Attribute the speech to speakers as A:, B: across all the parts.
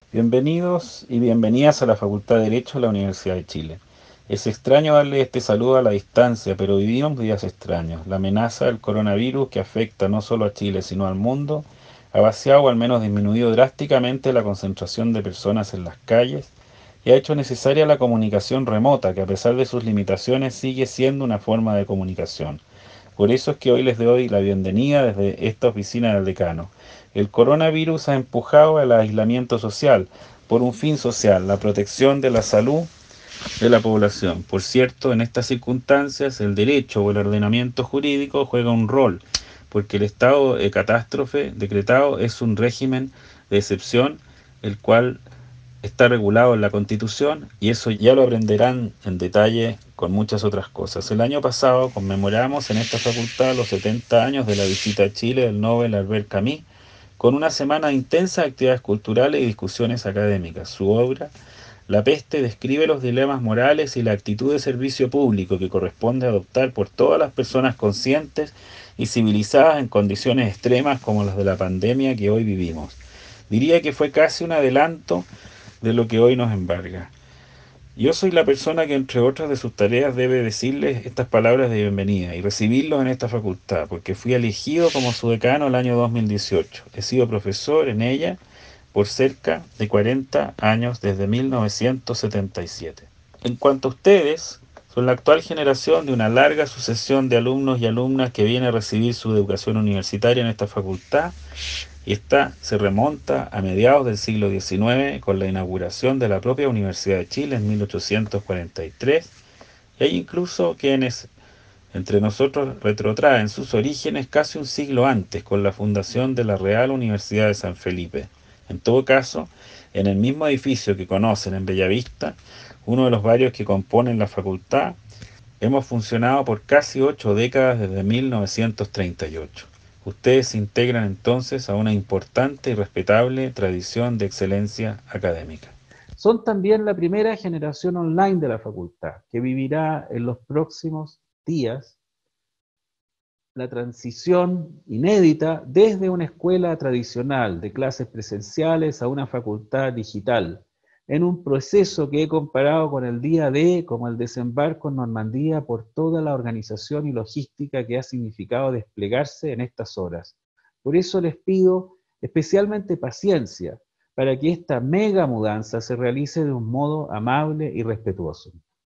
A: Bienvenidos y bienvenidas a la Facultad de Derecho de la Universidad de Chile. Es extraño darle este saludo a la distancia, pero vivimos días extraños. La amenaza del coronavirus, que afecta no solo a Chile, sino al mundo, ha vaciado o al menos disminuido drásticamente la concentración de personas en las calles y ha hecho necesaria la comunicación remota, que a pesar de sus limitaciones sigue siendo una forma de comunicación. Por eso es que hoy les doy la bienvenida desde esta oficina del decano. El coronavirus ha empujado al aislamiento social por un fin social, la protección de la salud de la población. Por cierto, en estas circunstancias el derecho o el ordenamiento jurídico juega un rol, porque el estado de catástrofe decretado es un régimen de excepción, el cual está regulado en la Constitución y eso ya lo aprenderán en detalle con muchas otras cosas. El año pasado conmemoramos en esta facultad los 70 años de la visita a Chile del Nobel Albert Camus, con una semana de intensas actividades culturales y discusiones académicas. Su obra, La peste, describe los dilemas morales y la actitud de servicio público que corresponde adoptar por todas las personas conscientes y civilizadas en condiciones extremas como las de la pandemia que hoy vivimos. Diría que fue casi un adelanto de lo que hoy nos embarga. Yo soy la persona que, entre otras de sus tareas, debe decirles estas palabras de bienvenida y recibirlos en esta facultad, porque fui elegido como su decano el año 2018. He sido profesor en ella por cerca de 40 años desde 1977. En cuanto a ustedes, son la actual generación de una larga sucesión de alumnos y alumnas que viene a recibir su educación universitaria en esta facultad, y esta se remonta a mediados del siglo XIX con la inauguración de la propia Universidad de Chile en 1843, y hay incluso quienes entre nosotros retrotraen sus orígenes casi un siglo antes con la fundación de la Real Universidad de San Felipe. En todo caso, en el mismo edificio que conocen en Bellavista, uno de los varios que componen la facultad, hemos funcionado por casi 8 décadas desde 1938. Ustedes se integran entonces a una importante y respetable tradición de excelencia académica.
B: Son también la primera generación online de la facultad, que vivirá en los próximos días la transición inédita desde una escuela tradicional de clases presenciales a una facultad digital, en un proceso que he comparado con el día D como el desembarco en Normandía por toda la organización y logística que ha significado desplegarse en estas horas. Por eso les pido especialmente paciencia para que esta mega mudanza se realice de un modo amable y respetuoso.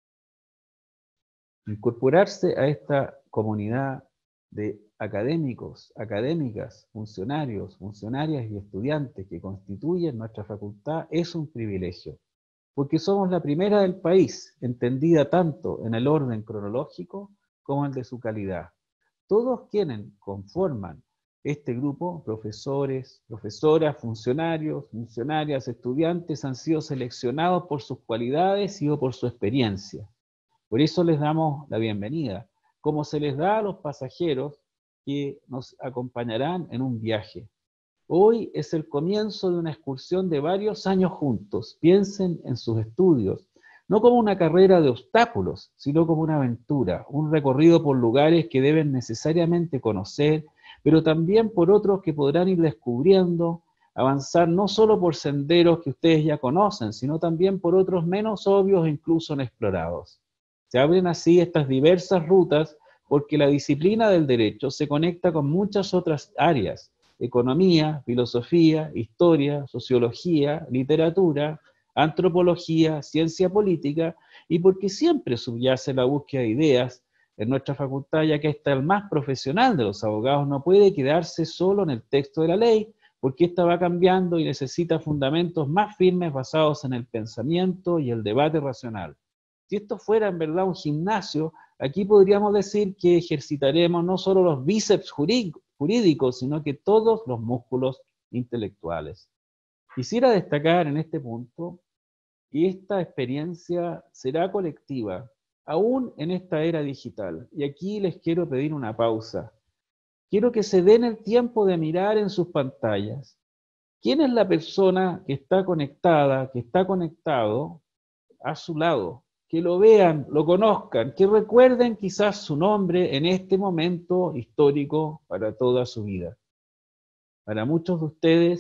B: Incorporarse a esta comunidad de académicos, académicas, funcionarios, funcionarias y estudiantes que constituyen nuestra facultad es un privilegio, porque somos la primera del país, entendida tanto en el orden cronológico como en el de su calidad. Todos quienes conforman este grupo, profesores, profesoras, funcionarios, funcionarias, estudiantes, han sido seleccionados por sus cualidades y o por su experiencia. Por eso les damos la bienvenida, como se les da a los pasajeros que nos acompañarán en un viaje. Hoy es el comienzo de una excursión de varios años juntos. Piensen en sus estudios, no como una carrera de obstáculos, sino como una aventura, un recorrido por lugares que deben necesariamente conocer, pero también por otros que podrán ir descubriendo, avanzar no solo por senderos que ustedes ya conocen, sino también por otros menos obvios e incluso inexplorados. Se abren así estas diversas rutas porque la disciplina del derecho se conecta con muchas otras áreas: economía, filosofía, historia, sociología, literatura, antropología, ciencia política, y porque siempre subyace la búsqueda de ideas en nuestra facultad, ya que hasta el más profesional de los abogados no puede quedarse solo en el texto de la ley, porque ésta va cambiando y necesita fundamentos más firmes basados en el pensamiento y el debate racional. Si esto fuera en verdad un gimnasio, aquí podríamos decir que ejercitaremos no solo los bíceps jurídicos, sino que todos los músculos intelectuales. Quisiera destacar en este punto que esta experiencia será colectiva, aún en esta era digital. Y aquí les quiero pedir una pausa. Quiero que se den el tiempo de mirar en sus pantallas. ¿Quién es la persona que está conectada, que está conectado a su lado? Que lo vean, lo conozcan, que recuerden quizás su nombre en este momento histórico para toda su vida. Para muchos de ustedes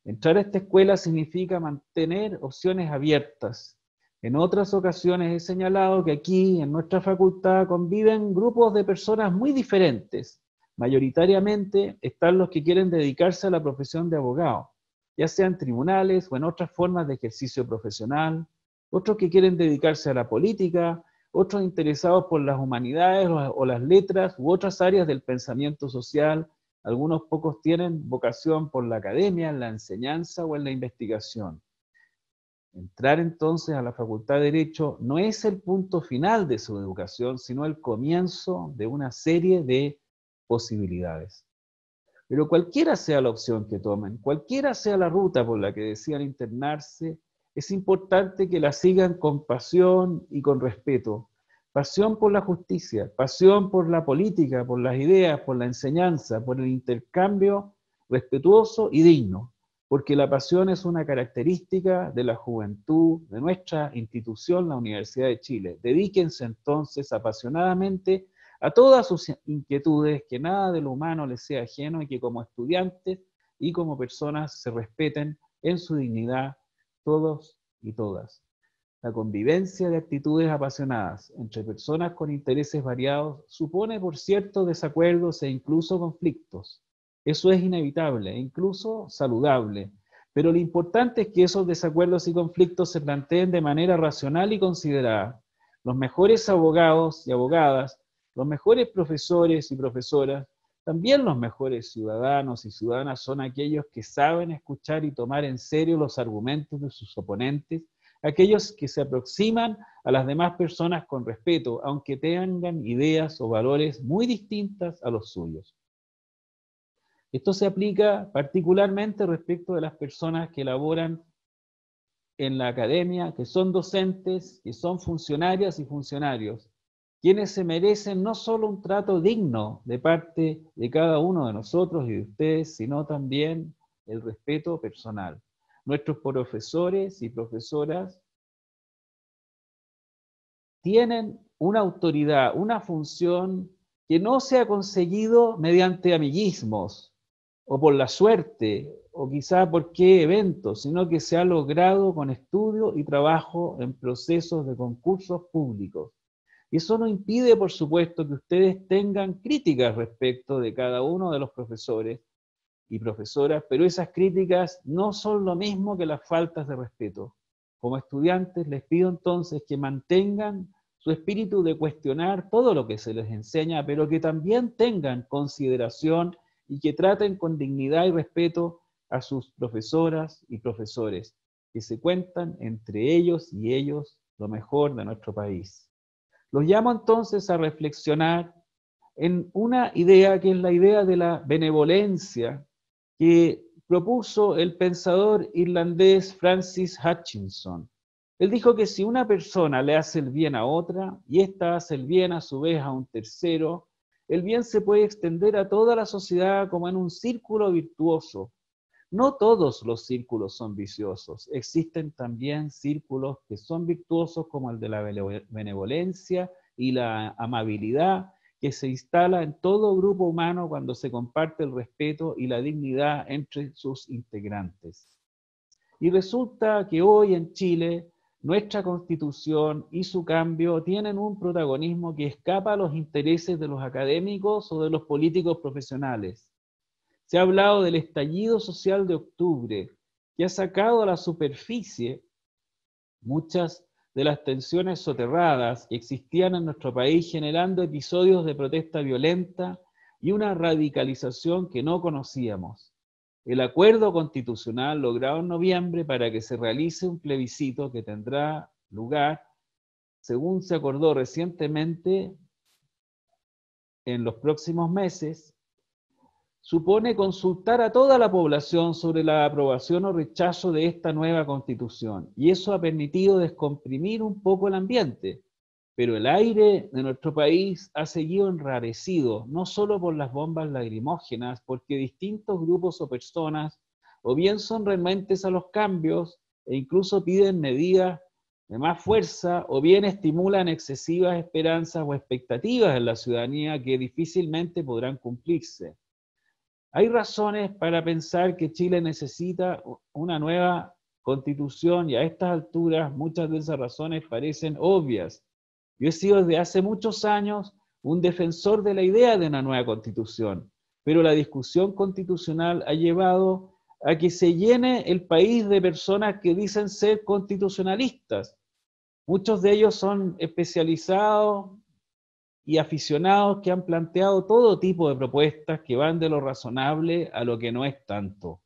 B: Entrar a esta escuela significa mantener opciones abiertas. En otras ocasiones he señalado que aquí, en nuestra facultad, conviven grupos de personas muy diferentes. Mayoritariamente están los que quieren dedicarse a la profesión de abogado, ya sea en tribunales o en otras formas de ejercicio profesional, otros que quieren dedicarse a la política, otros interesados por las humanidades o las letras u otras áreas del pensamiento social. Algunos pocos tienen vocación por la academia, en la enseñanza o en la investigación. Entrar entonces a la Facultad de Derecho no es el punto final de su educación, sino el comienzo de una serie de posibilidades. Pero cualquiera sea la opción que tomen, cualquiera sea la ruta por la que decidan internarse, es importante que la sigan con pasión y con respeto. Pasión por la justicia, pasión por la política, por las ideas, por la enseñanza, por el intercambio respetuoso y digno, porque la pasión es una característica de la juventud, de nuestra institución, la Universidad de Chile. Dedíquense entonces apasionadamente a todas sus inquietudes, que nada de lo humano les sea ajeno y que como estudiantes y como personas se respeten en su dignidad todos y todas. La convivencia de actitudes apasionadas entre personas con intereses variados supone, por cierto, desacuerdos e incluso conflictos. Eso es inevitable e incluso saludable, pero lo importante es que esos desacuerdos y conflictos se planteen de manera racional y considerada. Los mejores abogados y abogadas, los mejores profesores y profesoras, también los mejores ciudadanos y ciudadanas son aquellos que saben escuchar y tomar en serio los argumentos de sus oponentes, aquellos que se aproximan a las demás personas con respeto, aunque tengan ideas o valores muy distintas a los suyos. Esto se aplica particularmente respecto de las personas que laboran en la academia, que son docentes, que son funcionarias y funcionarios, quienes se merecen no solo un trato digno de parte de cada uno de nosotros y de ustedes, sino también el respeto personal. Nuestros profesores y profesoras tienen una autoridad, una función que no se ha conseguido mediante amiguismos o por la suerte o quizá por qué eventos, sino que se ha logrado con estudio y trabajo en procesos de concursos públicos. Y eso no impide, por supuesto, que ustedes tengan críticas respecto de cada uno de los profesores y profesoras, pero esas críticas no son lo mismo que las faltas de respeto. Como estudiantes les pido entonces que mantengan su espíritu de cuestionar todo lo que se les enseña, pero que también tengan consideración y que traten con dignidad y respeto a sus profesoras y profesores, que se cuentan entre ellos y ellos lo mejor de nuestro país. Los llamo entonces a reflexionar en una idea que es la idea de la benevolencia que propuso el pensador irlandés Francis Hutchinson. Él dijo que si una persona le hace el bien a otra y ésta hace el bien a su vez a un tercero, el bien se puede extender a toda la sociedad como en un círculo virtuoso. No todos los círculos son viciosos, existen también círculos que son virtuosos como el de la benevolencia y la amabilidad, que se instala en todo grupo humano cuando se comparte el respeto y la dignidad entre sus integrantes. Y resulta que hoy en Chile, nuestra Constitución y su cambio tienen un protagonismo que escapa a los intereses de los académicos o de los políticos profesionales. Se ha hablado del estallido social de octubre, que ha sacado a la superficie muchas de las tensiones soterradas que existían en nuestro país, generando episodios de protesta violenta y una radicalización que no conocíamos. El acuerdo constitucional logrado en noviembre para que se realice un plebiscito que tendrá lugar, según se acordó recientemente, en los próximos meses, supone consultar a toda la población sobre la aprobación o rechazo de esta nueva constitución, y eso ha permitido descomprimir un poco el ambiente, pero el aire de nuestro país ha seguido enrarecido, no solo por las bombas lacrimógenas, porque distintos grupos o personas o bien son renuentes a los cambios e incluso piden medidas de más fuerza, o bien estimulan excesivas esperanzas o expectativas en la ciudadanía que difícilmente podrán cumplirse. Hay razones para pensar que Chile necesita una nueva constitución y a estas alturas muchas de esas razones parecen obvias. Yo he sido desde hace muchos años un defensor de la idea de una nueva constitución, pero la discusión constitucional ha llevado a que se llene el país de personas que dicen ser constitucionalistas. Muchos de ellos son especializados y aficionados que han planteado todo tipo de propuestas que van de lo razonable a lo que no es tanto.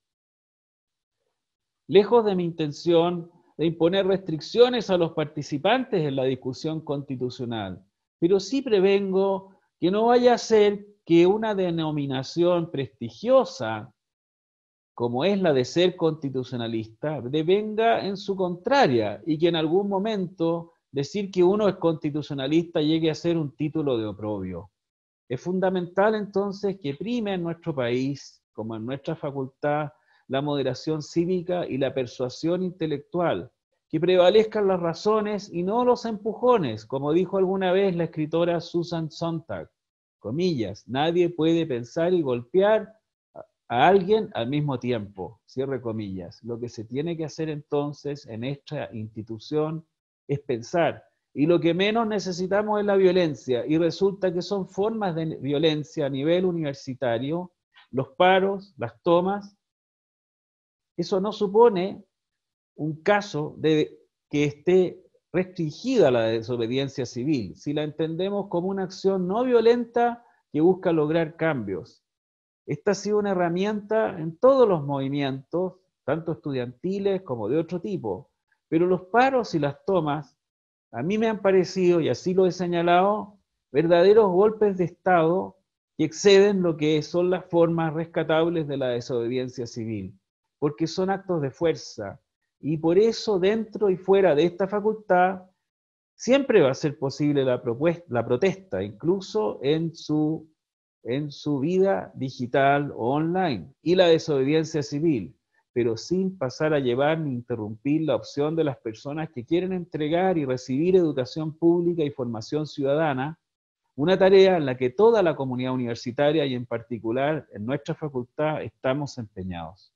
B: Lejos de mi intención de imponer restricciones a los participantes en la discusión constitucional, pero sí prevengo que no vaya a ser que una denominación prestigiosa como es la de ser constitucionalista, devenga en su contraria y que en algún momento decir que uno es constitucionalista llegue a ser un título de oprobio. Es fundamental entonces que prime en nuestro país, como en nuestra facultad, la moderación cívica y la persuasión intelectual, que prevalezcan las razones y no los empujones, como dijo alguna vez la escritora Susan Sontag, comillas, nadie puede pensar y golpear a alguien al mismo tiempo, cierre comillas. Lo que se tiene que hacer entonces en esta institución es pensar, y lo que menos necesitamos es la violencia, y resulta que son formas de violencia a nivel universitario, los paros, las tomas. Eso no supone un caso de que esté restringida la desobediencia civil, si la entendemos como una acción no violenta que busca lograr cambios. Esta ha sido una herramienta en todos los movimientos, tanto estudiantiles como de otro tipo, pero los paros y las tomas a mí me han parecido, y así lo he señalado, verdaderos golpes de Estado que exceden lo que son las formas rescatables de la desobediencia civil, porque son actos de fuerza, y por eso dentro y fuera de esta facultad siempre va a ser posible la protesta, incluso en su vida digital o online, y la desobediencia civil, pero sin pasar a llevar ni interrumpir la opción de las personas que quieren entregar y recibir educación pública y formación ciudadana, una tarea en la que toda la comunidad universitaria y en particular en nuestra facultad estamos empeñados.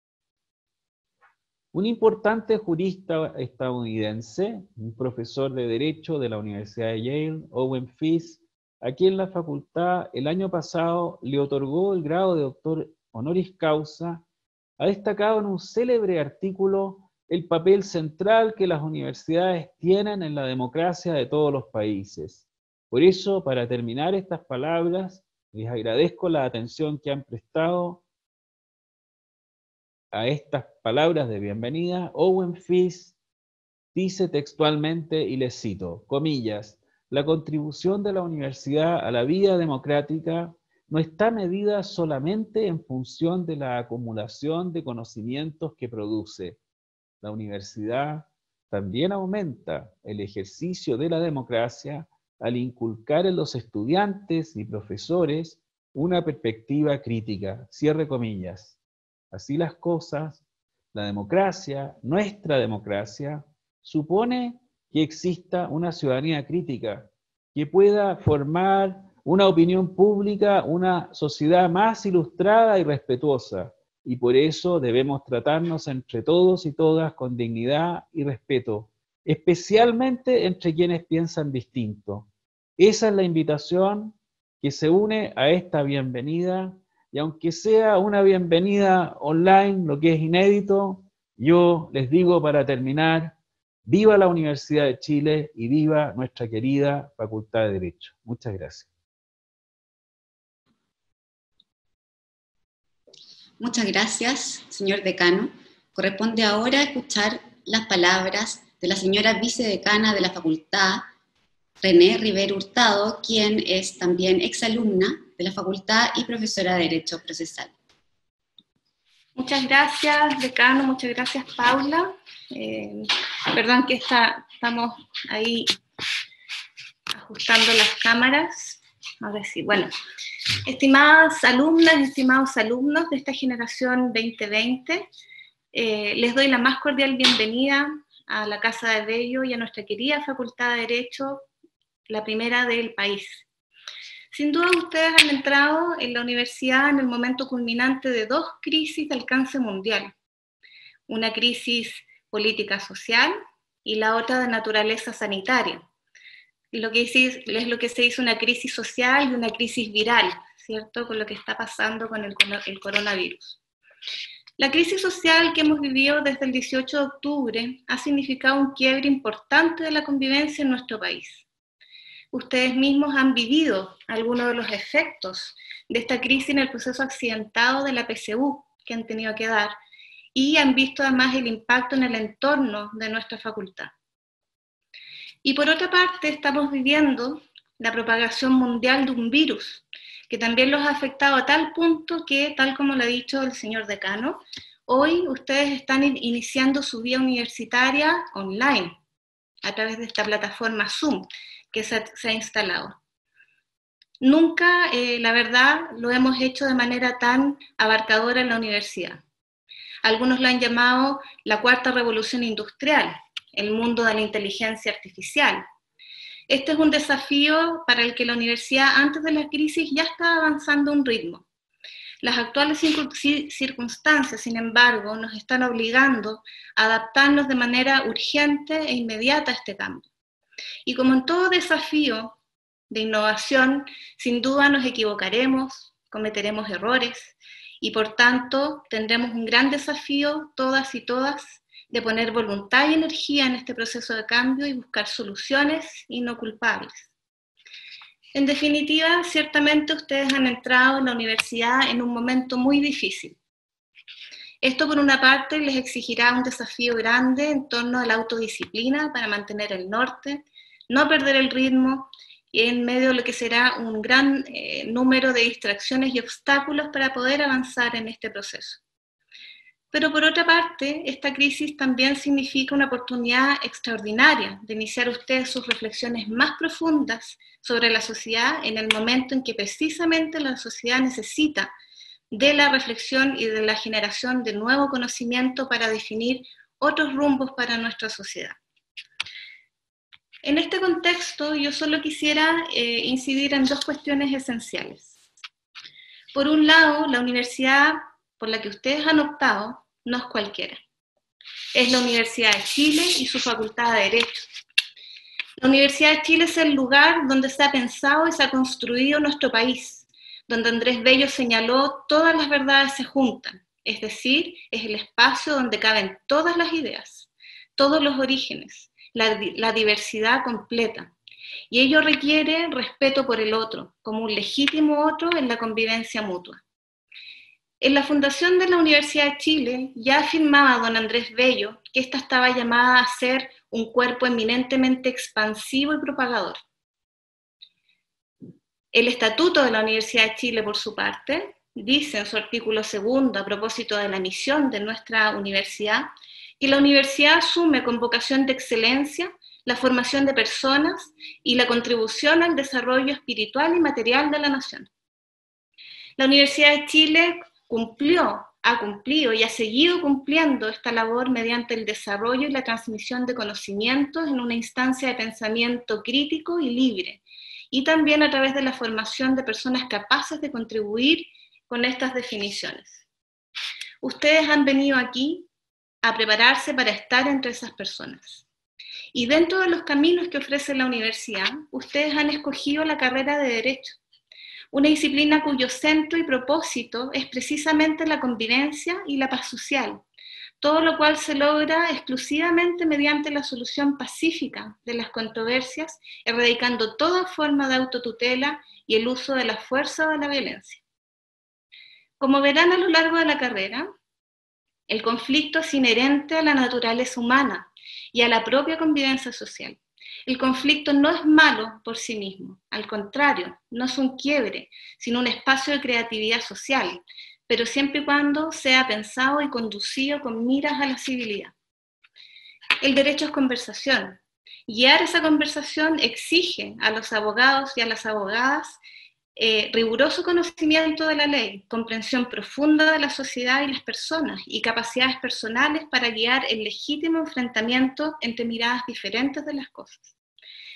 B: Un importante jurista estadounidense, un profesor de Derecho de la Universidad de Yale, Owen Fisk, aquí en la facultad el año pasado le otorgó el grado de doctor honoris causa, ha destacado en un célebre artículo el papel central que las universidades tienen en la democracia de todos los países. Por eso, para terminar estas palabras, les agradezco la atención que han prestado a estas palabras de bienvenida. Owen Fisk dice textualmente, y les cito, comillas, la contribución de la universidad a la vida democrática no está medida solamente en función de la acumulación de conocimientos que produce. La universidad también aumenta el ejercicio de la democracia al inculcar en los estudiantes y profesores una perspectiva crítica. Cierre comillas. Así las cosas, la democracia, nuestra democracia, supone que exista una ciudadanía crítica, que pueda formar una opinión pública, una sociedad más ilustrada y respetuosa. Y por eso debemos tratarnos entre todos y todas con dignidad y respeto, especialmente entre quienes piensan distinto. Esa es la invitación que se une a esta bienvenida, y aunque sea una bienvenida online, lo que es inédito, yo les digo para terminar, viva la Universidad de Chile y viva nuestra querida Facultad de Derecho. Muchas gracias.
C: Muchas gracias, señor decano. Corresponde ahora escuchar las palabras de la señora vicedecana de la facultad, René Rivero Hurtado, quien es también exalumna de la facultad y profesora de Derecho Procesal.
D: Muchas gracias, decano, muchas gracias, Paula. Perdón que estamos ahí ajustando las cámaras. Ahora sí, bueno. Estimadas alumnas, estimados alumnos de esta generación 2020, les doy la más cordial bienvenida a la Casa de Bello y a nuestra querida Facultad de Derecho, la primera del país. Sin duda ustedes han entrado en la universidad en el momento culminante de dos crisis de alcance mundial. Una crisis política social y la otra de naturaleza sanitaria. Es lo que se dice una crisis social y una crisis viral, ¿cierto? Con lo que está pasando con el coronavirus. La crisis social que hemos vivido desde el 18 de octubre ha significado un quiebre importante de la convivencia en nuestro país. Ustedes mismos han vivido algunos de los efectos de esta crisis en el proceso accidentado de la PSU que han tenido que dar y han visto además el impacto en el entorno de nuestra facultad. Y por otra parte, estamos viviendo la propagación mundial de un virus que también los ha afectado a tal punto que, tal como lo ha dicho el señor decano, hoy ustedes están iniciando su vida universitaria online a través de esta plataforma Zoom que se ha instalado. Nunca, la verdad, lo hemos hecho de manera tan abarcadora en la universidad. Algunos lo han llamado la cuarta revolución industrial, el mundo de la inteligencia artificial. Este es un desafío para el que la universidad antes de la crisis ya estaba avanzando a un ritmo. Las actuales circunstancias, sin embargo, nos están obligando a adaptarnos de manera urgente e inmediata a este cambio. Y como en todo desafío de innovación, sin duda nos equivocaremos, cometeremos errores, y por tanto tendremos un gran desafío, todas y todas, de poner voluntad y energía en este proceso de cambio y buscar soluciones y no culpables. En definitiva, ciertamente ustedes han entrado en la universidad en un momento muy difícil. Esto por una parte les exigirá un desafío grande en torno a la autodisciplina para mantener el norte, no perder el ritmo, en medio de lo que será un gran número de distracciones y obstáculos para poder avanzar en este proceso. Pero por otra parte, esta crisis también significa una oportunidad extraordinaria de iniciar ustedes sus reflexiones más profundas sobre la sociedad en el momento en que precisamente la sociedad necesita de la reflexión y de la generación de nuevo conocimiento para definir otros rumbos para nuestra sociedad. En este contexto, yo solo quisiera incidir en dos cuestiones esenciales. Por un lado, la universidad por la que ustedes han optado no es cualquiera. Es la Universidad de Chile y su Facultad de Derecho. La Universidad de Chile es el lugar donde se ha pensado y se ha construido nuestro país, donde Andrés Bello señaló todas las verdades se juntan, es decir, es el espacio donde caben todas las ideas, todos los orígenes, la diversidad completa. Y ello requiere respeto por el otro, como un legítimo otro en la convivencia mutua. En la fundación de la Universidad de Chile ya afirmaba don Andrés Bello que esta estaba llamada a ser un cuerpo eminentemente expansivo y propagador. El Estatuto de la Universidad de Chile, por su parte, dice en su artículo 2, a propósito de la misión de nuestra universidad, que la universidad asume con vocación de excelencia la formación de personas y la contribución al desarrollo espiritual y material de la nación. La Universidad de Chile ha cumplido y ha seguido cumpliendo esta labor mediante el desarrollo y la transmisión de conocimientos en una instancia de pensamiento crítico y libre, y también a través de la formación de personas capaces de contribuir con estas definiciones. Ustedes han venido aquí a prepararse para estar entre esas personas. Y dentro de los caminos que ofrece la universidad, ustedes han escogido la carrera de Derecho, una disciplina cuyo centro y propósito es precisamente la convivencia y la paz social, todo lo cual se logra exclusivamente mediante la solución pacífica de las controversias, erradicando toda forma de autotutela y el uso de la fuerza o de la violencia. Como verán a lo largo de la carrera, el conflicto es inherente a la naturaleza humana y a la propia convivencia social. El conflicto no es malo por sí mismo, al contrario, no es un quiebre, sino un espacio de creatividad social, pero siempre y cuando sea pensado y conducido con miras a la civilidad. El derecho es conversación. Guiar esa conversación exige a los abogados y a las abogadas riguroso conocimiento de la ley, comprensión profunda de la sociedad y las personas y capacidades personales para guiar el legítimo enfrentamiento entre miradas diferentes de las cosas.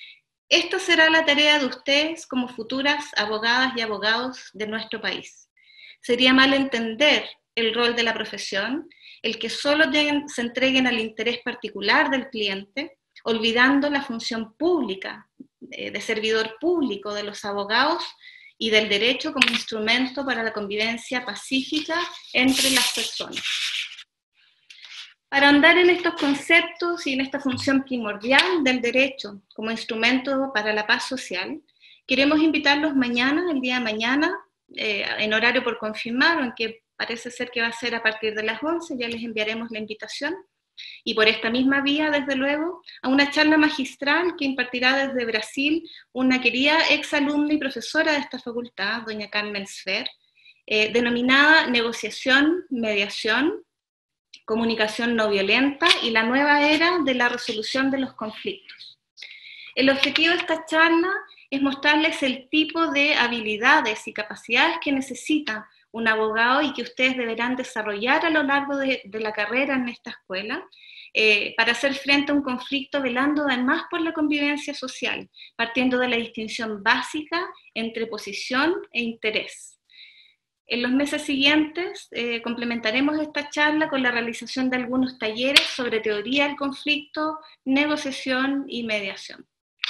D: Esta será la tarea de ustedes como futuras abogadas y abogados de nuestro país. Sería mal entender el rol de la profesión, el que solo se entreguen al interés particular del cliente, olvidando la función pública, de servidor público de los abogados y del derecho como instrumento para la convivencia pacífica entre las personas. Para andar en estos conceptos y en esta función primordial del derecho como instrumento para la paz social, queremos invitarlos mañana, el día de mañana, en horario por confirmar, aunque parece ser que va a ser a partir de las 11, ya les enviaremos la invitación, y por esta misma vía, desde luego, a una charla magistral que impartirá desde Brasil una querida exalumna y profesora de esta facultad, doña Carmen Sfer, denominada Negociación, Mediación, Comunicación no violenta y la nueva era de la resolución de los conflictos. El objetivo de esta charla es mostrarles el tipo de habilidades y capacidades que necesita un abogado y que ustedes deberán desarrollar a lo largo de la carrera en esta escuela para hacer frente a un conflicto velando además por la convivencia social, partiendo de la distinción básica entre posición e interés. En los meses siguientes complementaremos esta charla con la realización de algunos talleres sobre teoría del conflicto, negociación y mediación.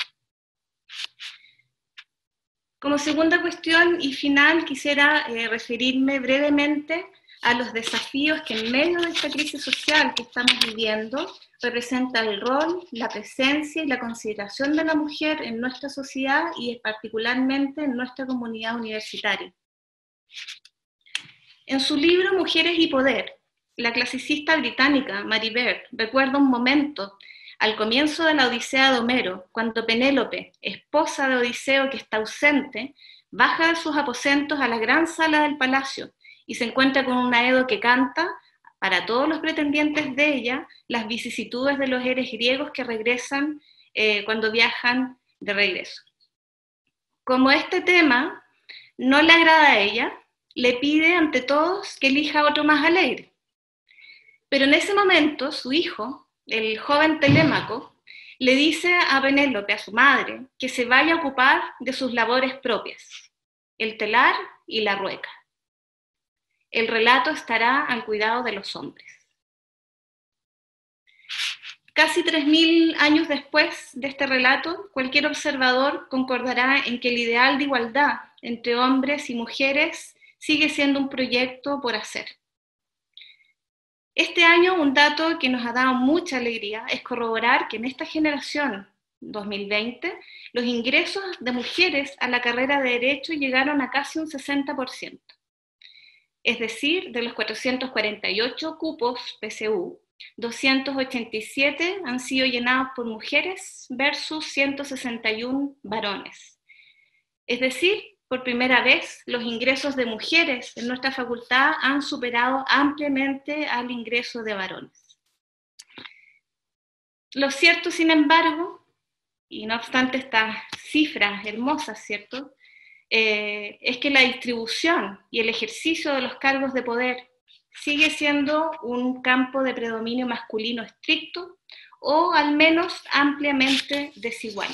D: Como segunda cuestión y final, quisiera referirme brevemente a los desafíos que en medio de esta crisis social que estamos viviendo representa el rol, la presencia y la consideración de la mujer en nuestra sociedad y particularmente en nuestra comunidad universitaria. En su libro Mujeres y Poder, la clasicista británica Mary Beard recuerda un momento al comienzo de la Odisea de Homero, cuando Penélope, esposa de Odiseo que está ausente, baja de sus aposentos a la gran sala del palacio y se encuentra con un Aedo que canta, para todos los pretendientes de ella, las vicisitudes de los héroes griegos que regresan cuando viajan de regreso. Como este tema no le agrada a ella, le pide ante todos que elija otro más alegre. Pero en ese momento su hijo, el joven Telémaco, le dice a Penélope, a su madre, que se vaya a ocupar de sus labores propias, el telar y la rueca. El relato estará al cuidado de los hombres. Casi 3000 años después de este relato, cualquier observador concordará en que el ideal de igualdad entre hombres y mujeres sigue siendo un proyecto por hacer. Este año un dato que nos ha dado mucha alegría es corroborar que en esta generación 2020 los ingresos de mujeres a la carrera de Derecho llegaron a casi un 60%. Es decir, de los 448 cupos PSU, 287 han sido llenados por mujeres versus 161 varones. Es decir, por primera vez, los ingresos de mujeres en nuestra facultad han superado ampliamente al ingreso de varones. Lo cierto, sin embargo, y no obstante estas cifras hermosas, ¿cierto?, es que la distribución y el ejercicio de los cargos de poder sigue siendo un campo de predominio masculino estricto o al menos ampliamente desigual.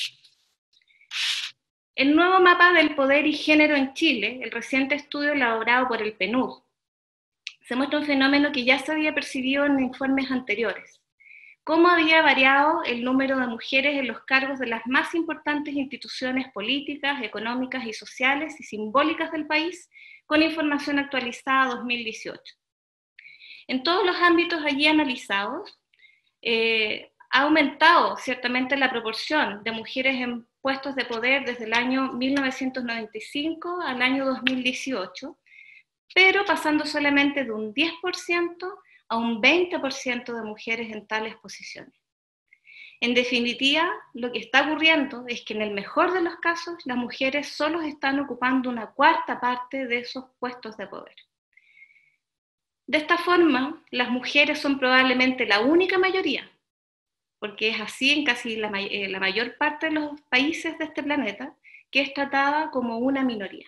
D: El nuevo mapa del poder y género en Chile, el reciente estudio elaborado por el PNUD, se muestra un fenómeno que ya se había percibido en informes anteriores. Cómo había variado el número de mujeres en los cargos de las más importantes instituciones políticas, económicas y sociales y simbólicas del país, con información actualizada 2018. En todos los ámbitos allí analizados, ha aumentado ciertamente la proporción de mujeres en puestos de poder desde el año 1995 al año 2018, pero pasando solamente de un 10% a un 20% de mujeres en tales posiciones. En definitiva, lo que está ocurriendo es que en el mejor de los casos, las mujeres solo están ocupando una cuarta parte de esos puestos de poder. De esta forma, las mujeres son probablemente la única mayoría, porque es así en casi la mayor parte de los países de este planeta, que es tratada como una minoría.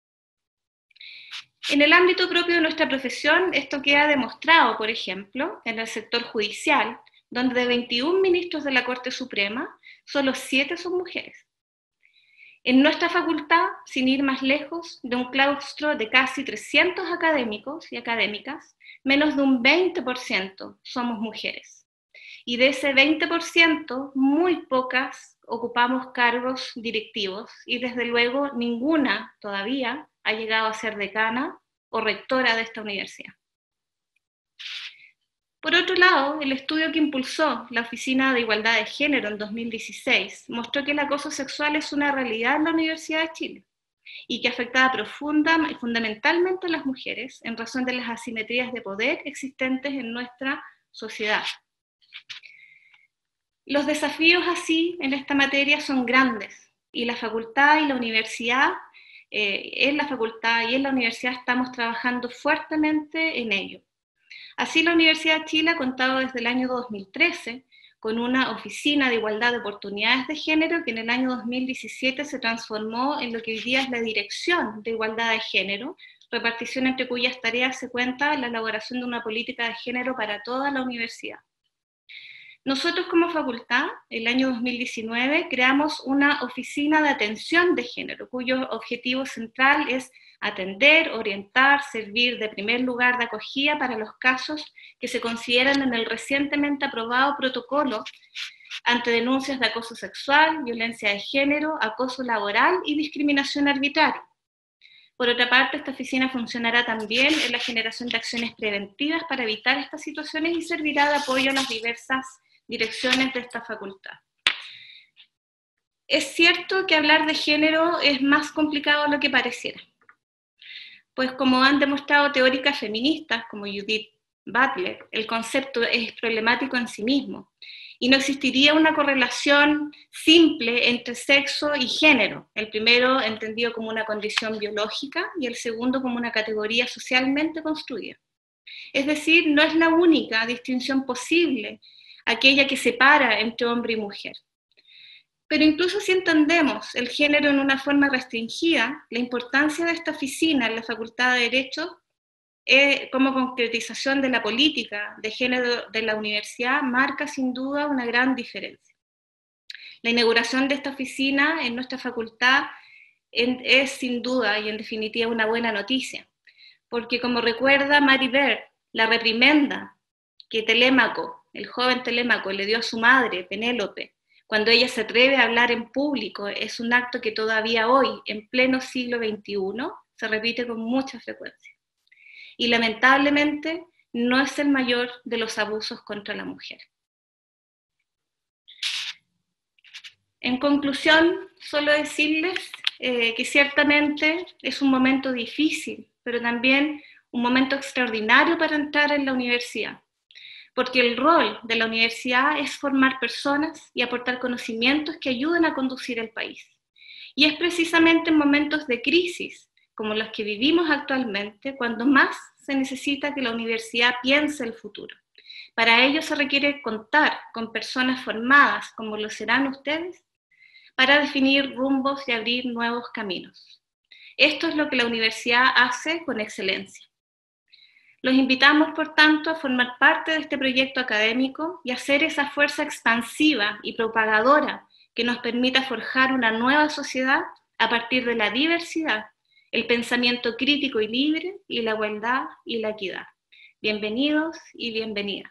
D: En el ámbito propio de nuestra profesión, esto queda demostrado, por ejemplo, en el sector judicial, donde de 21 ministros de la Corte Suprema, solo 7 son mujeres. En nuestra facultad, sin ir más lejos, de un claustro de casi 300 académicos y académicas, menos de un 20% somos mujeres. Y de ese 20%, muy pocas ocupamos cargos directivos y desde luego ninguna todavía ha llegado a ser decana o rectora de esta universidad. Por otro lado, el estudio que impulsó la Oficina de Igualdad de Género en 2016 mostró que el acoso sexual es una realidad en la Universidad de Chile y que afectaba profunda y fundamentalmente a las mujeres en razón de las asimetrías de poder existentes en nuestra sociedad. Los desafíos así en esta materia son grandes y la facultad y la universidad, en la facultad y en la universidad estamos trabajando fuertemente en ello. Así, la Universidad de Chile ha contado desde el año 2013 con una oficina de igualdad de oportunidades de género que en el año 2017 se transformó en lo que hoy día es la Dirección de Igualdad de Género, repartición entre cuyas tareas se cuenta la elaboración de una política de género para toda la universidad. Nosotros como facultad, el año 2019, creamos una oficina de atención de género, cuyo objetivo central es atender, orientar, servir de primer lugar de acogida para los casos que se consideran en el recientemente aprobado protocolo ante denuncias de acoso sexual, violencia de género, acoso laboral y discriminación arbitraria. Por otra parte, esta oficina funcionará también en la generación de acciones preventivas para evitar estas situaciones y servirá de apoyo a las diversas direcciones de esta facultad. Es cierto que hablar de género es más complicado de lo que pareciera, pues como han demostrado teóricas feministas como Judith Butler, el concepto es problemático en sí mismo, y no existiría una correlación simple entre sexo y género, el primero entendido como una condición biológica y el segundo como una categoría socialmente construida. Es decir, no es la única distinción posible, aquella que separa entre hombre y mujer. Pero incluso si entendemos el género en una forma restringida, la importancia de esta oficina en la Facultad de Derecho como concretización de la política de género de la universidad marca sin duda una gran diferencia. La inauguración de esta oficina en nuestra facultad es sin duda y en definitiva una buena noticia, porque como recuerda Mary Beard, la reprimenda que Telémaco, el joven Telémaco, le dio a su madre, Penélope, cuando ella se atreve a hablar en público, es un acto que todavía hoy, en pleno siglo XXI, se repite con mucha frecuencia. Y lamentablemente no es el mayor de los abusos contra la mujer. En conclusión, solo decirles que ciertamente es un momento difícil, pero también un momento extraordinario para entrar en la universidad, porque el rol de la universidad es formar personas y aportar conocimientos que ayuden a conducir el país. Y es precisamente en momentos de crisis, como los que vivimos actualmente, cuando más se necesita que la universidad piense el futuro. Para ello se requiere contar con personas formadas, como lo serán ustedes, para definir rumbos y abrir nuevos caminos. Esto es lo que la universidad hace con excelencia. Los invitamos, por tanto, a formar parte de este proyecto académico y a ser esa fuerza expansiva y propagadora que nos permita forjar una nueva sociedad a partir de la diversidad, el pensamiento crítico y libre, y la igualdad y la equidad. Bienvenidos y bienvenidas.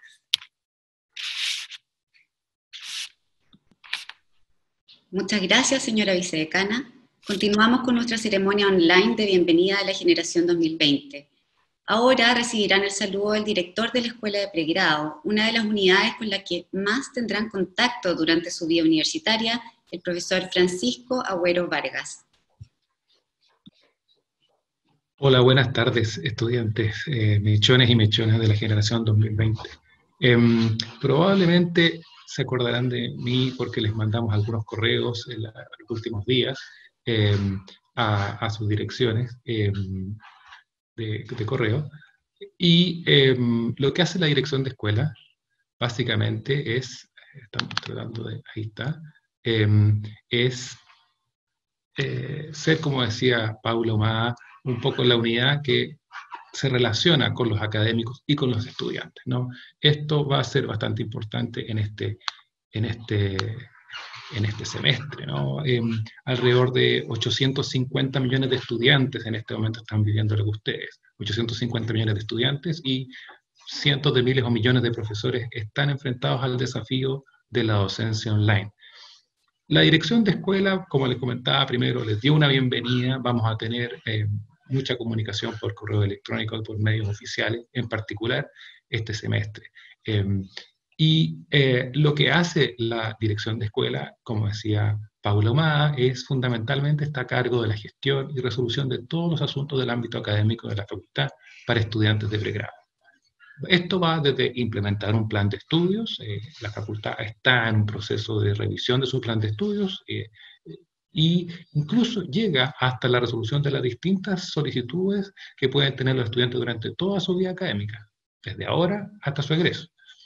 C: Muchas gracias, señora vicedecana. Continuamos con nuestra ceremonia online de bienvenida a la generación 2020. Ahora recibirán el saludo del director de la Escuela de Pregrado, una de las unidades con la que más tendrán contacto durante su vida universitaria, el profesor Francisco Agüero Vargas.
E: Hola, buenas tardes, estudiantes, mechones y mechonas de la generación 2020. Probablemente se acordarán de mí porque les mandamos algunos correos en los últimos días a sus direcciones de correo. Y lo que hace la dirección de escuela, básicamente es, estamos tratando de, ahí está, es ser, como decía Paulo Má, un poco la unidad que se relaciona con los académicos y con los estudiantes, ¿no? Esto va a ser bastante importante en este semestre, ¿no? Alrededor de 850 millones de estudiantes en este momento están viviendo lo que ustedes. 850 millones de estudiantes y cientos de miles o millones de profesores están enfrentados al desafío de la docencia online. La dirección de escuela, como les comentaba primero, les dio una bienvenida. Vamos a tener mucha comunicación por correo electrónico y por medios oficiales, en particular este semestre. Lo que hace la dirección de escuela, como decía Paula Ahumada, es fundamentalmente está a cargo de la gestión y resolución de todos los asuntos del ámbito académico de la facultad para estudiantes de pregrado. Esto va desde implementar un plan de estudios, la facultad está en un proceso de revisión de su plan de estudios, y incluso llega hasta la resolución de las distintas solicitudes que pueden tener los estudiantes durante toda su vida académica, desde ahora hasta su egreso.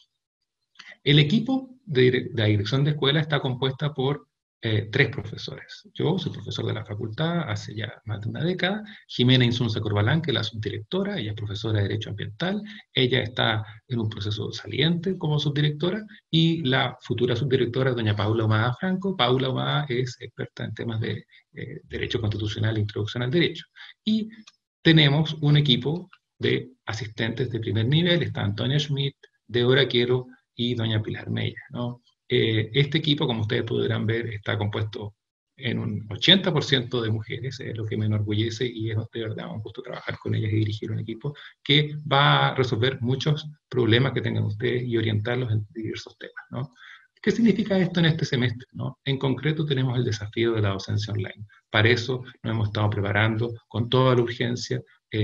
E: El equipo de la dirección de escuela está compuesta por 3 profesores. Yo soy profesor de la facultad hace ya más de una década. Jimena Insunza Corbalán, que es la subdirectora, ella es profesora de Derecho Ambiental, ella está en un proceso saliente como subdirectora, y la futura subdirectora es doña Paula Ahumada Franco. Paula Ahumada es experta en temas de Derecho Constitucional e Introducción al Derecho. Y tenemos un equipo de asistentes de primer nivel, está Antonia Schmidt, Débora Quiero y doña Pilar Mella, ¿no? Este equipo, como ustedes podrán ver, está compuesto en un 80% de mujeres, es lo que me enorgullece y es de verdad un gusto trabajar con ellas y dirigir un equipo que va a resolver muchos problemas que tengan ustedes y orientarlos en diversos temas, ¿no? ¿Qué significa esto en este semestre, ¿no? En concreto tenemos el desafío de la docencia online. Para eso nos hemos estado preparando con toda la urgencia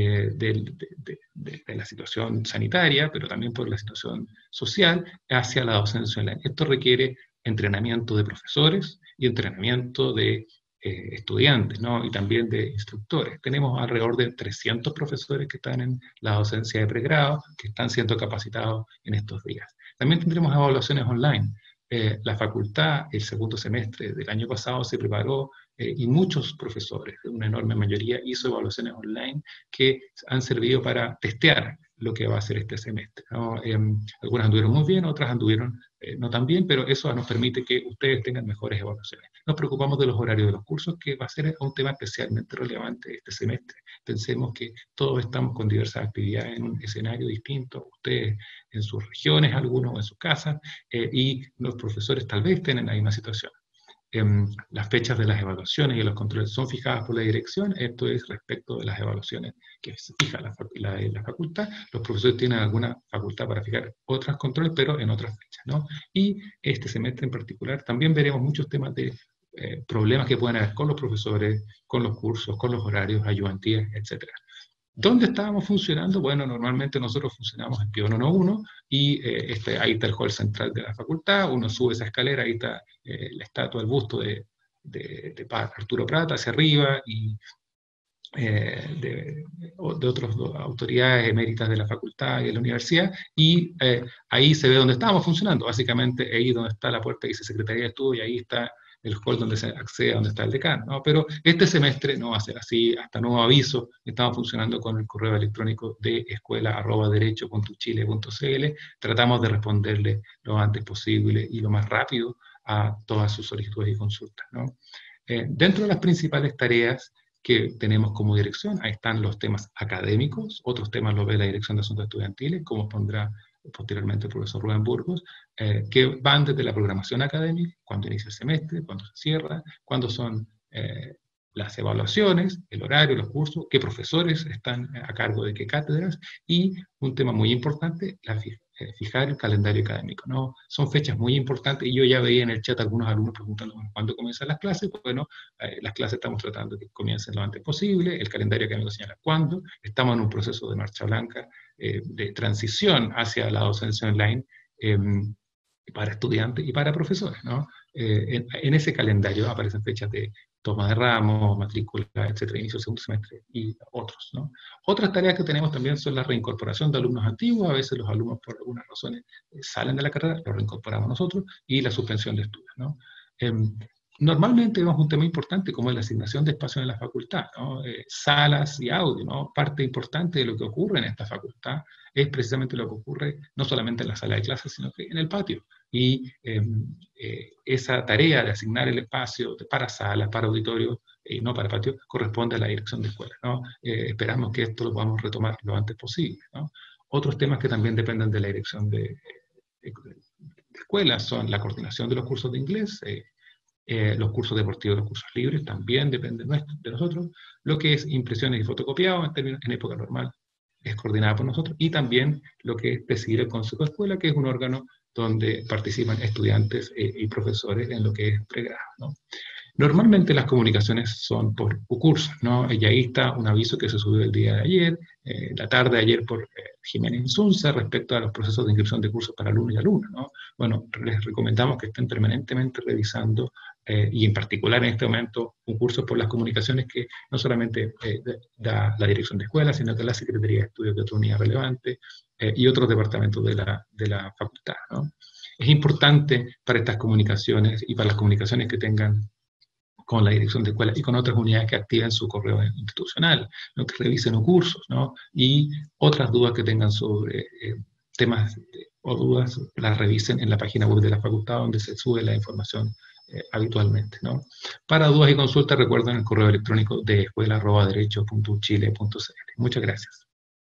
E: de la situación sanitaria, pero también por la situación social, hacia la docencia online. Esto requiere entrenamiento de profesores y entrenamiento de estudiantes, ¿no? Y también de instructores. Tenemos alrededor de 300 profesores que están en la docencia de pregrado, que están siendo capacitados en estos días. También tendremos evaluaciones online. La facultad, el segundo semestre del año pasado, se preparó y muchos profesores, una enorme mayoría, hizo evaluaciones online que han servido para testear lo que va a ser este semestre, ¿no? Algunas anduvieron muy bien, otras anduvieron no tan bien, pero eso nos permite que ustedes tengan mejores evaluaciones. Nos preocupamos de los horarios de los cursos, que va a ser un tema especialmente relevante este semestre. Pensemos que todos estamos con diversas actividades en un escenario distinto, ustedes en sus regiones, algunos en sus casas, y los profesores tal vez estén en la misma situación. Las fechas de las evaluaciones y los controles son fijadas por la dirección. Esto es respecto de las evaluaciones que se fija la facultad. Los profesores tienen alguna facultad para fijar otros controles, pero en otras fechas, ¿no? Y este semestre en particular también veremos muchos temas de problemas que pueden haber con los profesores, con los cursos, con los horarios, ayudantías, etc. ¿Dónde estábamos funcionando? Bueno, normalmente nosotros funcionamos en Pío Nono 1 y ahí está el hall central de la facultad, uno sube esa escalera, ahí está la estatua, el busto de Arturo Prat hacia arriba y de otras autoridades eméritas de la facultad y de la universidad, y ahí se ve dónde estábamos funcionando, básicamente ahí donde está la puerta que dice Secretaría de Estudio, y ahí está el hall donde se accede a donde está el decano, ¿no? Pero este semestre no va a ser así, hasta nuevo aviso, estamos funcionando con el correo electrónico de escuela@derecho.chile.cl, tratamos de responderle lo antes posible y lo más rápido a todas sus solicitudes y consultas, ¿no? Dentro de las principales tareas que tenemos como dirección, ahí están los temas académicos, otros temas los ve la Dirección de Asuntos Estudiantiles, como pondrá posteriormente el profesor Rubén Burgos, que van desde la programación académica, cuando inicia el semestre, cuando se cierra, cuándo son las evaluaciones, el horario, los cursos, qué profesores están a cargo de qué cátedras, y un tema muy importante, fijar el calendario académico, ¿no? Son fechas muy importantes, y yo ya veía en el chat algunos alumnos preguntando cuándo comienzan las clases. Bueno, las clases estamos tratando de que comiencen lo antes posible, el calendario académico señala cuándo, estamos en un proceso de marcha blanca, de transición hacia la docencia online, para estudiantes y para profesores, ¿no? En ese calendario aparecen fechas de toma de ramos, matrícula, etcétera, inicio del segundo semestre y otros, ¿no? Otras tareas que tenemos también son la reincorporación de alumnos antiguos. A veces los alumnos por algunas razones salen de la carrera, los reincorporamos nosotros, y la suspensión de estudios, ¿no? Normalmente vemos un tema importante como es la asignación de espacio en la facultad, ¿no? Salas y audio, ¿no? Parte importante de lo que ocurre en esta facultad es precisamente lo que ocurre no solamente en la sala de clases, sino que en el patio. Y esa tarea de asignar el espacio para salas, para auditorios, y no para patio, corresponde a la dirección de escuela, ¿no? Esperamos que esto lo podamos retomar lo antes posible, ¿no? Otros temas que también dependen de la dirección de escuelas son la coordinación de los cursos de inglés, los cursos deportivos, los cursos libres, también dependen de nosotros. Lo que es impresiones y fotocopiados en época normal es coordinada por nosotros. Y también lo que es presidir el Consejo de Escuela, que es un órgano donde participan estudiantes y profesores en lo que es pregrado, ¿no? Normalmente las comunicaciones son por cursos, ¿no? Y ahí está un aviso que se subió el día de ayer, la tarde de ayer por Jimena Insunza, respecto a los procesos de inscripción de cursos para alumnos y alumnas, ¿no? Bueno, les recomendamos que estén permanentemente revisando, y en particular en este momento, un curso por las comunicaciones que no solamente da la dirección de escuela, sino que la Secretaría de Estudios de otra unidad relevante y otros departamentos de la facultad, ¿no? Es importante para estas comunicaciones y para las comunicaciones que tengan con la dirección de escuela y con otras unidades que activen su correo institucional, ¿no? Que revisen los cursos, ¿no? Y otras dudas que tengan sobre temas o dudas, las revisen en la página web de la facultad donde se sube la información habitualmente, ¿no? Para dudas y consultas recuerden el correo electrónico de escuela@derecho.uchile.cl. Muchas gracias.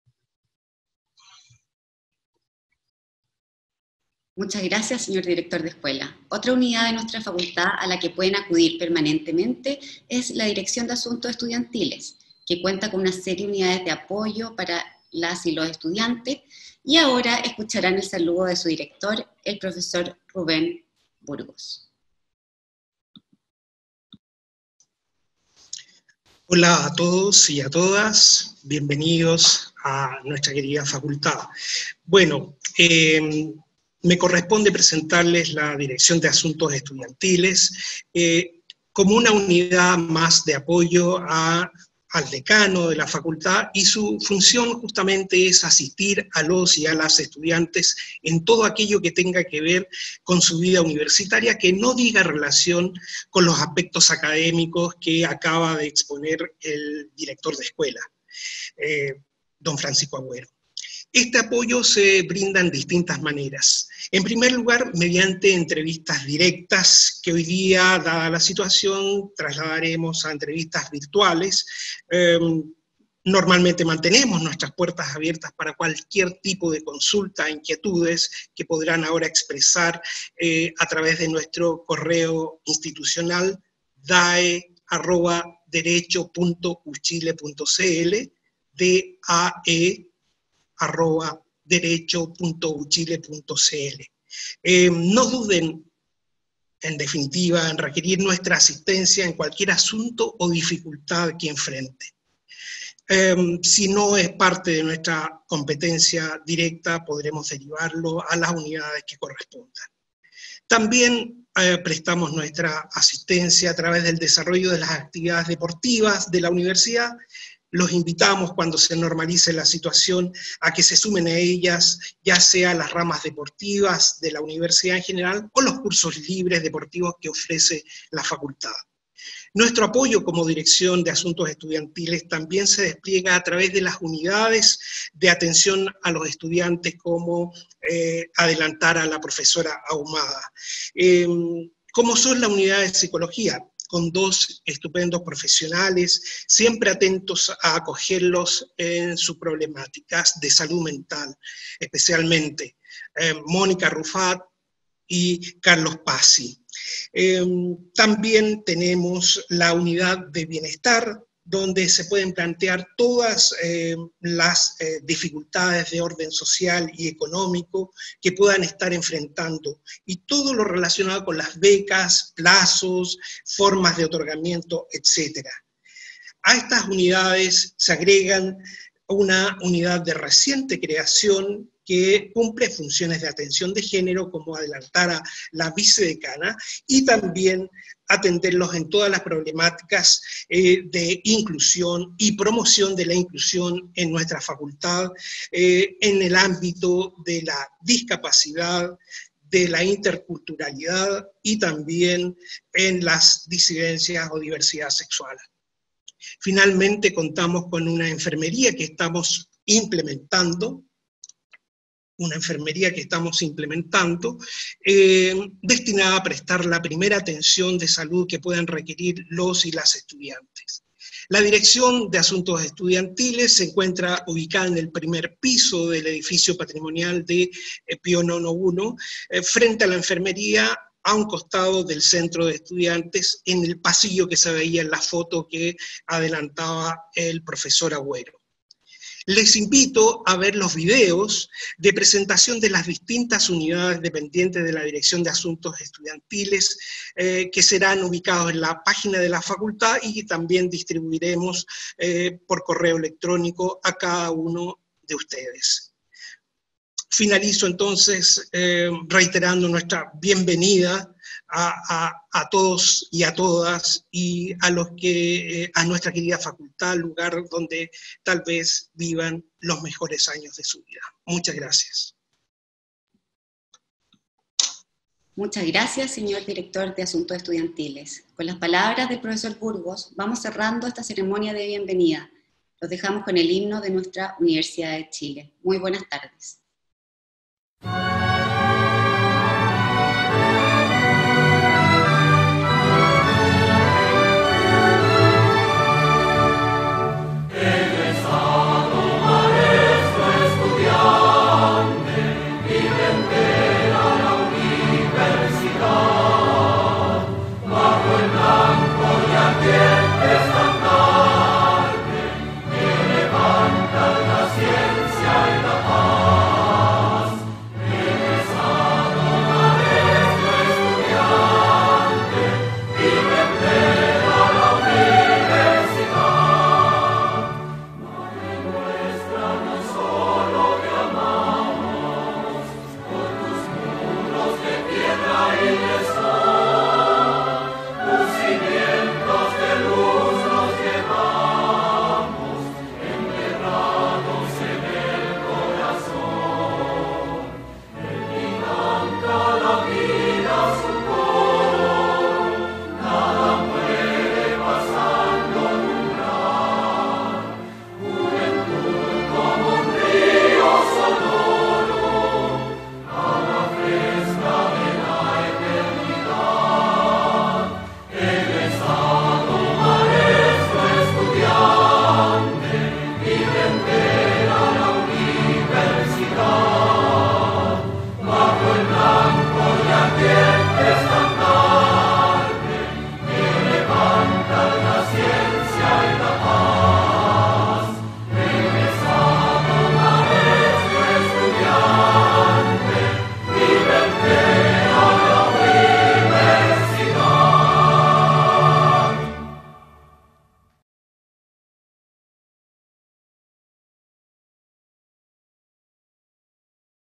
C: Muchas gracias, señor director de escuela. Otra unidad de nuestra facultad a la que pueden acudir permanentemente es la Dirección de Asuntos Estudiantiles, que cuenta con una serie de unidades de apoyo para las y los estudiantes, y ahora escucharán el saludo de su director, el profesor Rubén Burgos.
F: Hola a todos y a todas, bienvenidos a nuestra querida facultad. Bueno, me corresponde presentarles la Dirección de Asuntos Estudiantiles como una unidad más de apoyo al decano de la facultad, y su función justamente es asistir a los y a las estudiantes en todo aquello que tenga que ver con su vida universitaria, que no diga relación con los aspectos académicos que acaba de exponer el director de escuela, don Francisco Agüero. Este apoyo se brinda en distintas maneras. En primer lugar, mediante entrevistas directas, que hoy día, dada la situación, trasladaremos a entrevistas virtuales. Normalmente mantenemos nuestras puertas abiertas para cualquier tipo de consulta, inquietudes que podrán ahora expresar a través de nuestro correo institucional dae@derecho.uchile.cl, dae@derecho.uchile.cl. No duden, en definitiva, en requerir nuestra asistencia en cualquier asunto o dificultad que enfrente. Si no es parte de nuestra competencia directa, podremos derivarlo a las unidades que correspondan. También prestamos nuestra asistencia a través del desarrollo de las actividades deportivas de la universidad. Los invitamos, cuando se normalice la situación, a que se sumen a ellas, ya sea las ramas deportivas de la universidad en general o los cursos libres deportivos que ofrece la facultad. Nuestro apoyo como Dirección de Asuntos Estudiantiles también se despliega a través de las unidades de atención a los estudiantes, como adelantara la profesora Ahumada, como son la unidad de psicología, con dos estupendos profesionales, siempre atentos a acogerlos en sus problemáticas de salud mental, especialmente Mónica Rufat y Carlos Pazzi. También tenemos la unidad de bienestar, donde se pueden plantear todas las dificultades de orden social y económico que puedan estar enfrentando, y todo lo relacionado con las becas, plazos, formas de otorgamiento, etc. A estas unidades se agregan una unidad de reciente creación que cumple funciones de atención de género, como adelantara la vicedecana, y también atenderlos en todas las problemáticas de inclusión y promoción de la inclusión en nuestra facultad, en el ámbito de la discapacidad, de la interculturalidad y también en las disidencias o diversidad sexual. Finalmente, contamos con una enfermería que estamos implementando, destinada a prestar la primera atención de salud que puedan requerir los y las estudiantes. La Dirección de Asuntos Estudiantiles se encuentra ubicada en el primer piso del edificio patrimonial de Pío IX 1, frente a la enfermería, a un costado del centro de estudiantes, en el pasillo que se veía en la foto que adelantaba el profesor Agüero. Les invito a ver los videos de presentación de las distintas unidades dependientes de la Dirección de Asuntos Estudiantiles, que serán ubicados en la página de la facultad y que también distribuiremos por correo electrónico a cada uno de ustedes. Finalizo entonces reiterando nuestra bienvenida a todos y a todas, y a los que a nuestra querida facultad, lugar donde tal vez vivan los mejores años de su vida. Muchas gracias.
C: Muchas gracias, señor director de Asuntos Estudiantiles. Con las palabras del profesor Burgos, vamos cerrando esta ceremonia de bienvenida. Los dejamos con el himno de nuestra Universidad de Chile. Muy buenas tardes.